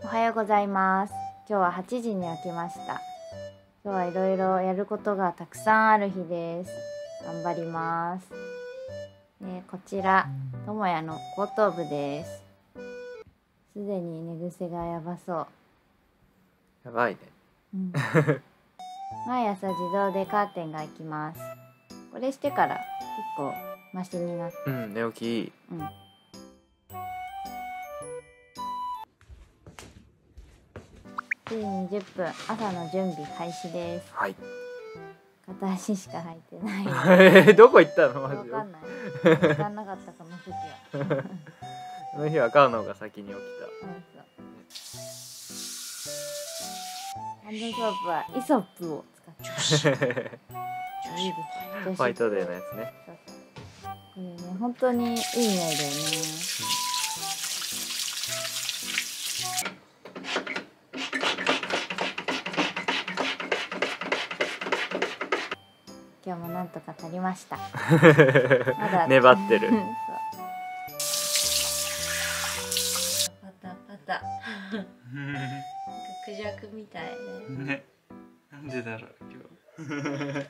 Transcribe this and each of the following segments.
おはようございます。今日は8時に起きました。今日はいろいろやることがたくさんある日です。頑張ります。こちら、ともやの後頭部です。すでに寝癖がやばそう。 やばいね。 毎朝自動でカーテンが開きます。これしてから結構マシになって。 寝起きいい。 7時20分、朝の準備開始です。 はい。 片足しか履いてない。 どこ行ったのマジで。 わかんない。時間なかったこの時は。 この日はカウノが先に起きハンドソープはイソップを使ってます。 ホワイトデーのやつね。 これね、本当にいい匂いだよね。今日もなんとか足りました。まだ粘ってる。 パタパタ。クジャクみたいね。 ね。なんでだろう今日。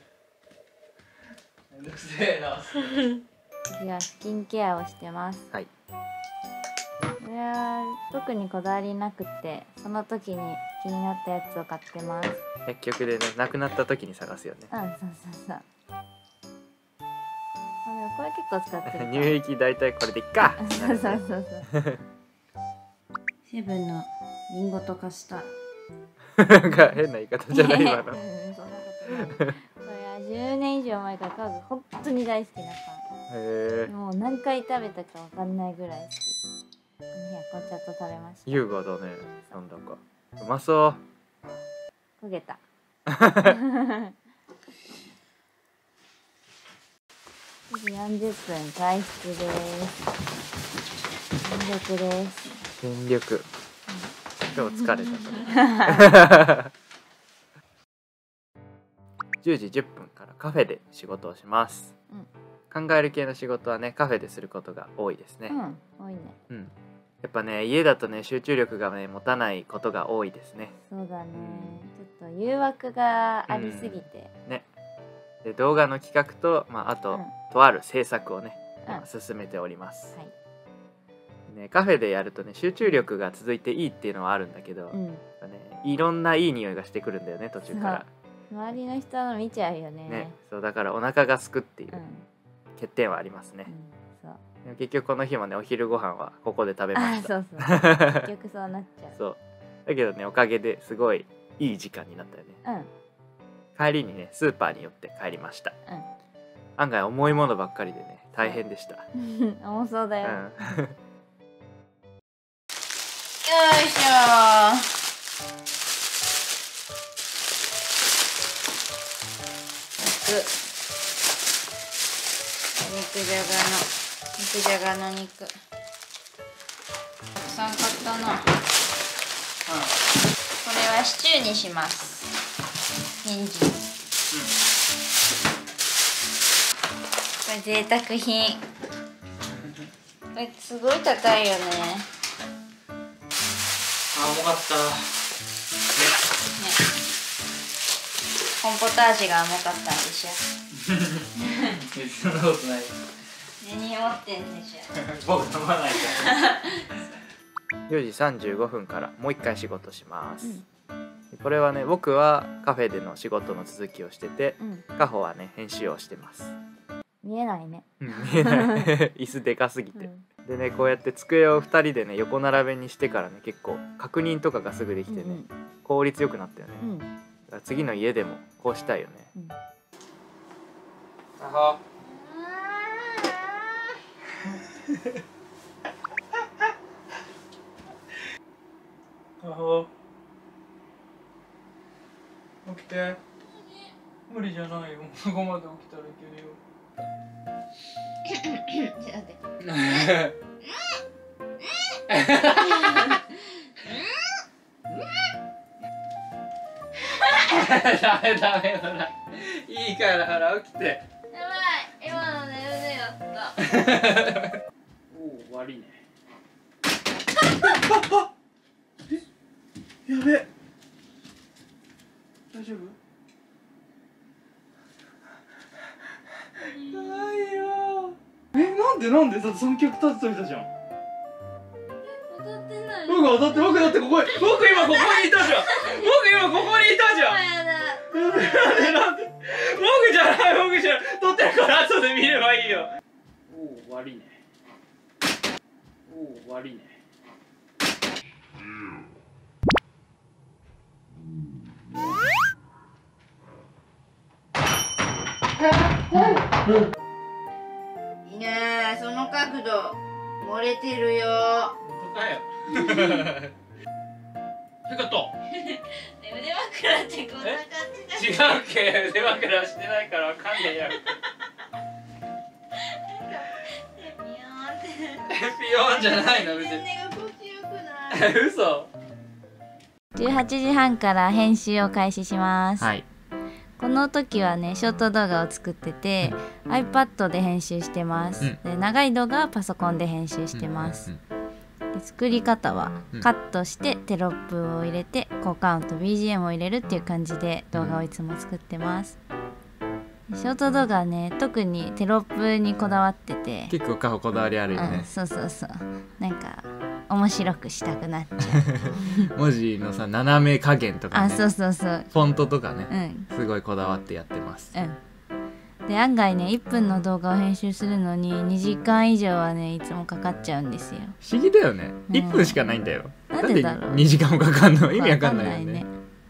めんどくせえな。 次はスキンケアをしてます。 はい。 これは特にこだわりなくて、その時に気になったやつを買ってます。 薬局でね、なくなった時に探すよね。 そうそう。これ結構使ってる。 乳液だいたいこれでいっか。 そう。セブンのリンゴとカスタード。 なんか変な言い方じゃない今の。 そんなことない。これは10年以上前からカウが本当に大好きなパン。もう何回食べたかわかんないぐらい好き。この日は紅茶と食べました。 優雅だね。なんだかうまそう。 焦げた。9時40分外出です。全力です。 全力。今日疲れた。10時10分からカフェで仕事をします。考える系の仕事はね、カフェですることが多いですね。 多いね。 やっぱね、家だとね、集中力がね、持たないことが多いですね。 そうだね。ちょっと誘惑がありすぎて。 ね。で、動画の企画と、あと、とある制作をね、進めております。ね、カフェでやるとね、集中力が続いていいっていうのはあるんだけど、いろんないい匂いがしてくるんだよね、途中から。 周りの人の見ちゃうよね。 ね、そうだからお腹がすくっていう欠点はありますね。結局この日もね、お昼ご飯はここで食べました。 結局そうなっちゃう。 そうだけどね、おかげですごいいい時間になったよね。帰りにね、スーパーに寄って帰りました。案外重いものばっかりでね、大変でした。 重そうだよ。よいしょ。肉じゃがの肉たくさん買ったな。これはシチューにします。人参。これ贅沢品。これすごい高いよね。 重かったね。 コンポタージュが重かったんでしょ。 そんなことない。 根に持ってんでしょ。 僕飲まないから。4時35分からもう一回仕事します。これはね、僕はカフェでの仕事の続きをしてて、カホはね、編集をしてます。 見えないね。 見えない。椅子でかすぎて。でね、こうやって机を2人でね、横並べにしてからね、結構確認とかがすぐできてね、効率よくなったよね。だから次の家でもこうしたいよね。カホカホ起きて。無理じゃないよ。そこまで起きたらいけるよ。 ちょっと待って。 ダメほら。いいからほら起きて。 やばい、今の寝腕やった。 おお、悪いね。 べえ、大丈夫？ないよ。なんでだって三脚立てといたじゃん。 当たってない。 僕だってここに、僕今ここにいたじゃん。僕今ここにいたじゃん。なんで僕じゃない撮ってるから後で見ればいいよ。おお悪いね。 いいねー、その角度漏れてるよ。 本当かよ。よかった。 腕枕ってこんな感じだ。 違うっけ、腕枕してないからわかんねえや。 ピヨーンって。 ピヨーンじゃないの別に。 寝心地よくない。 嘘。 18時半から編集を開始します。 はい。 この時はね、ショート動画を作ってて、iPad で編集してます。で、長い動画はパソコンで編集してます。で、作り方はカットしてテロップを入れて効果音と BGM を入れるっていう感じで動画をいつも作ってます。ショート動画はね、特にテロップにこだわってて、 結構こだわりあるよね。 そうなんか面白くしたくなっちゃう。 文字のさ、斜め加減とかね、 そうフォントとかね、すごいこだわってやってます。 で、案外ね、1分の動画を編集するのに2時間以上はね、いつもかかっちゃうんですよ。 不思議だよね。1分しかないんだよ。 なんでだろう。 2時間もかかんの意味わかんないよね。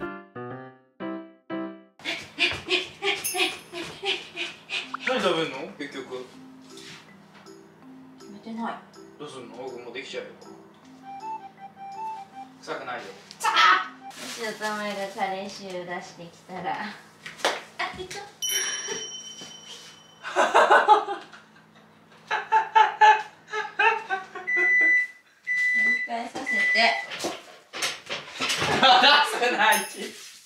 何食べるの結局。 決めてない。 どうすんの？僕もうできちゃうよ。臭くないよ。 もしおたまがカレー臭出してきたら。返させて。 出すないし。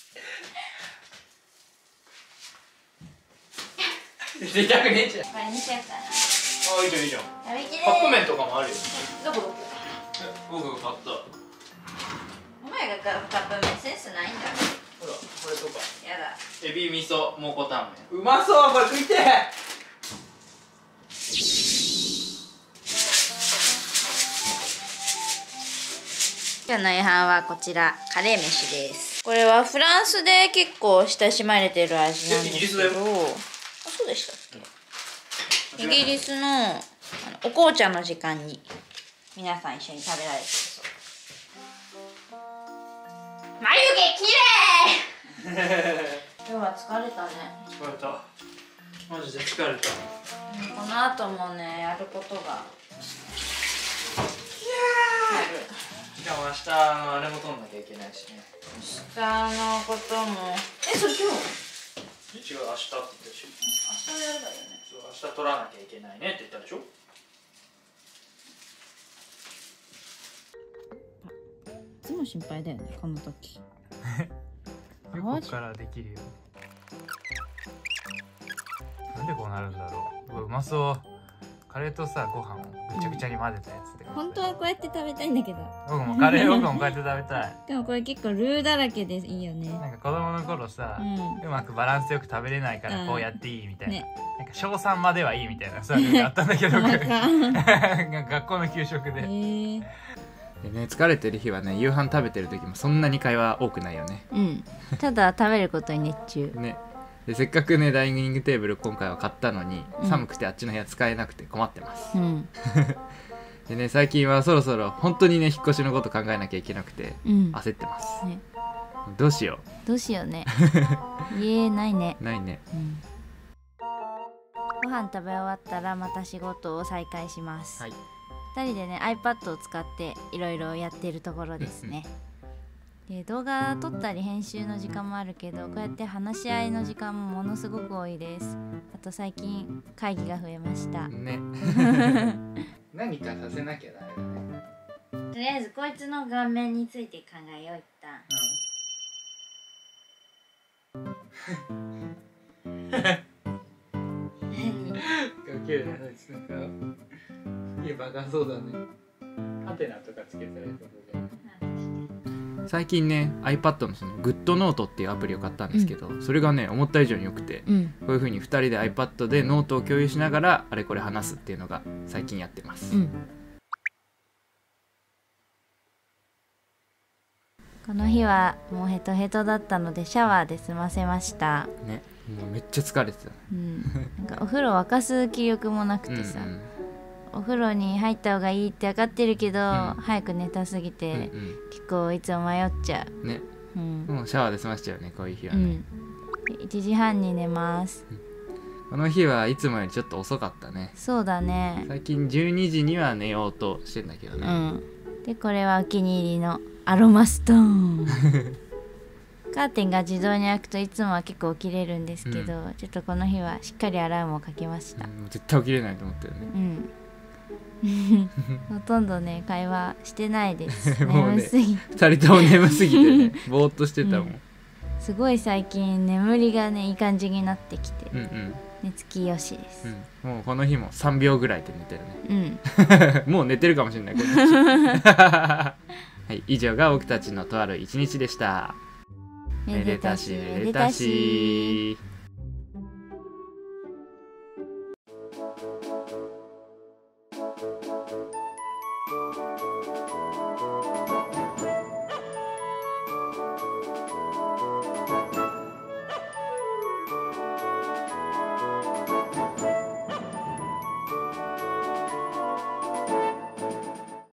出たくねえじゃん。 これにしようかな。 あ、いいじゃんいいじゃん。 食べきれー。 カップ麺とかもあるよ。 どこ？ 僕が買った。 お前がカップ麺センスないんだ。 ほら、これとか。 やだ。 エビ味噌蒙古タンメン。うまそう、これ食いてえ。 今日の夕飯はこちら、カレー飯です。これはフランスで結構親しまれてる味なんですけど。あ、そうでしたっけ？イギリスのお紅茶の時間に皆さん一緒に食べられてるそう。眉毛きれい。今日は疲れたね。 疲れた。マジで疲れた。 この後もね、やることがある。 しかも明日あれも取んなきゃいけないしね。 明日のことも。それ今日？ 違う、明日って言ったでしょ。 明日やればいいよね。 そう、明日取らなきゃいけないねって言ったでしょ。 いつも心配だよね、この時。 ここからできるよ。なんでこうなるんだろう。うまそう。カレーとさ、ご飯をぐちゃぐちゃに混ぜたやつで。 本当はこうやって食べたいんだけど。 僕もカレーをこうやって食べたい。 でもこれ結構ルーだらけでいいよね。 なんか子供の頃さ、うまくバランスよく食べれないからこうやっていいみたいな。なんか小3まではいいみたいなそういうのがあったんだけど、学校の給食で。でね、疲れてる日はね、夕飯食べてる時もそんなに会話多くないよね。 ただ食べることに熱中。 ね。で、せっかくねダイニングテーブル今回は買ったのに、寒くてあっちの部屋使えなくて困ってます。でね、最近はそろそろ本当にね引っ越しのこと考えなきゃいけなくて、焦ってます、どうしようね。家ないね。 ないね。 ご飯食べ終わったらまた仕事を再開します。2人でね iPad を使っていろいろやっているところですね。で、動画撮ったり編集の時間もあるけど、こうやって話し合いの時間もものすごく多いです。あと最近会議が増えましたね。 何かさせなきゃダメだね。 とりあえずこいつの顔面について考えよう一旦。 綺麗なやつなんかいいバカそうだね。ハテナとかつけたらいいことじゃない。 最近ね iPad のそのグッドノートっていうアプリを買ったんですけど、それがね思った以上に良くて、こういう風に2人で iPad でノートを共有しながらあれこれ話すっていうのが最近やってます、 この日はもうヘトヘトだったのでシャワーで済ませましたね。もうめっちゃ疲れてた、 なんかお風呂沸かす気力もなくてさ、お風呂に入った方がいいって分かってるけど、早く寝たすぎて、結構いつも迷っちゃうね。 もうシャワーで済ましちゃうねこういう日はね。 1時半に寝ます。 この日はいつもよりちょっと遅かったね。 そうだね。 最近12時には寝ようとしてんだけどね。 でこれはお気に入りのアロマストーンカーテンが自動に開くといつもは結構起きれるんですけど、ちょっとこの日はしっかりアラームをかけました。 絶対起きれないと思ったよね。ほとんどね会話してないです眠すぎて 2人とも眠すぎてねぼーっとしてたもん、 すごい最近眠りがねいい感じになってきて、寝つきよしです、 もうこの日も3秒ぐらいで寝てるね、もう寝てるかもしれないけどはい、以上が僕たちのとある一日でした。めでたしめでたし。